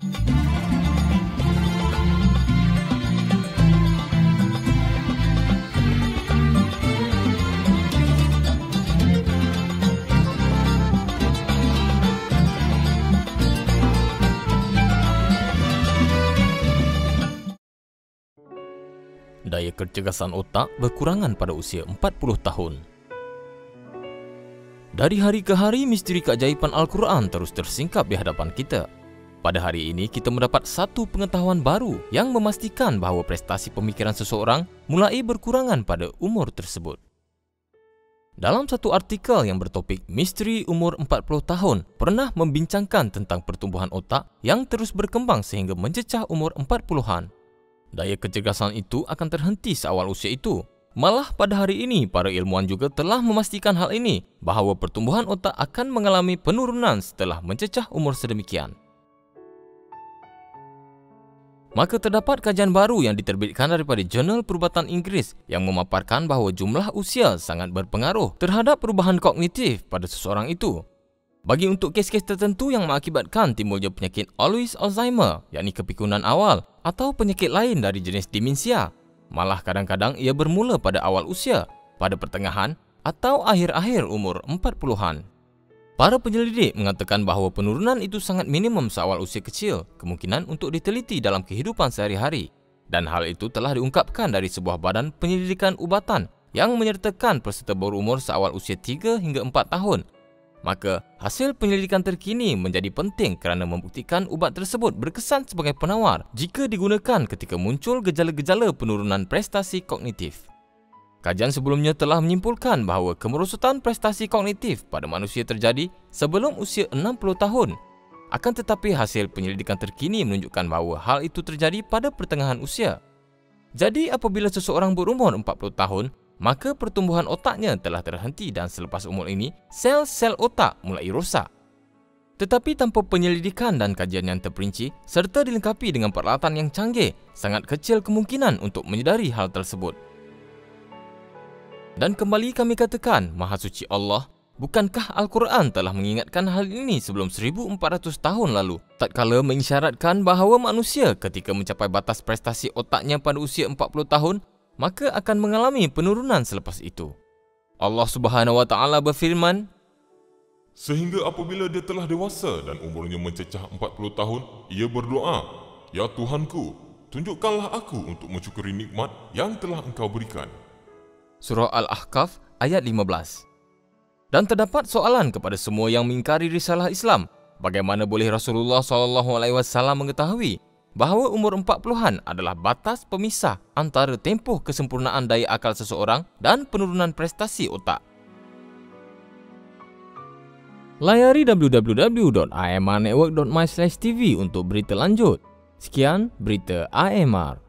Daya kecergasan otak berkurangan pada usia 40 tahun. Dari hari ke hari, misteri keajaiban Al-Quran terus tersingkap di hadapan kita. Pada hari ini, kita mendapat satu pengetahuan baru yang memastikan bahawa prestasi pemikiran seseorang mulai berkurangan pada umur tersebut. Dalam satu artikel yang bertopik Misteri Umur 40 Tahun pernah membincangkan tentang pertumbuhan otak yang terus berkembang sehingga mencecah umur 40-an. Daya kecergasan itu akan terhenti seawal usia itu. Malah pada hari ini, para ilmuwan juga telah memastikan hal ini, bahawa pertumbuhan otak akan mengalami penurunan setelah mencecah umur sedemikian. Maka terdapat kajian baru yang diterbitkan daripada Jurnal Perubatan Inggeris yang memaparkan bahawa jumlah usia sangat berpengaruh terhadap perubahan kognitif pada seseorang itu. Bagi untuk kes-kes tertentu yang mengakibatkan timbulnya penyakit Alois Alzheimer, yakni kepikunan awal, atau penyakit lain dari jenis demensia, malah kadang-kadang ia bermula pada awal usia, pada pertengahan atau akhir-akhir umur 40-an. Para penyelidik mengatakan bahawa penurunan itu sangat minimum seawal usia kecil, kemungkinan untuk diteliti dalam kehidupan sehari-hari. Dan hal itu telah diungkapkan dari sebuah badan penyelidikan ubatan yang menyertakan peserta berumur seawal usia 3 hingga 4 tahun. Maka, hasil penyelidikan terkini menjadi penting kerana membuktikan ubat tersebut berkesan sebagai penawar jika digunakan ketika muncul gejala-gejala penurunan prestasi kognitif. Kajian sebelumnya telah menyimpulkan bahawa kemerosotan prestasi kognitif pada manusia terjadi sebelum usia 60 tahun. Akan tetapi hasil penyelidikan terkini menunjukkan bahawa hal itu terjadi pada pertengahan usia. Jadi apabila seseorang berumur 40 tahun, maka pertumbuhan otaknya telah terhenti dan selepas umur ini, sel-sel otak mulai rosak. Tetapi tanpa penyelidikan dan kajian yang terperinci serta dilengkapi dengan peralatan yang canggih, sangat kecil kemungkinan untuk menyedari hal tersebut. Dan kembali kami katakan, Maha Suci Allah, bukankah Al-Quran telah mengingatkan hal ini sebelum 1400 tahun lalu, tatkala mengisyaratkan bahawa manusia ketika mencapai batas prestasi otaknya pada usia 40 tahun, maka akan mengalami penurunan selepas itu. Allah Subhanahu wa Ta'ala berfirman, sehingga apabila dia telah dewasa dan umurnya mencecah 40 tahun, ia berdoa, Ya Tuhanku, tunjukkanlah aku untuk mensyukuri nikmat yang telah Engkau berikan. Surah Al-Ahqaf ayat 15. Dan terdapat soalan kepada semua yang mengingkari risalah Islam, bagaimana boleh Rasulullah SAW mengetahui bahawa umur 40-an adalah batas pemisah antara tempoh kesempurnaan daya akal seseorang dan penurunan prestasi otak. Layari www.amrnetwork.my/tv untuk berita lanjut. Sekian berita AMR.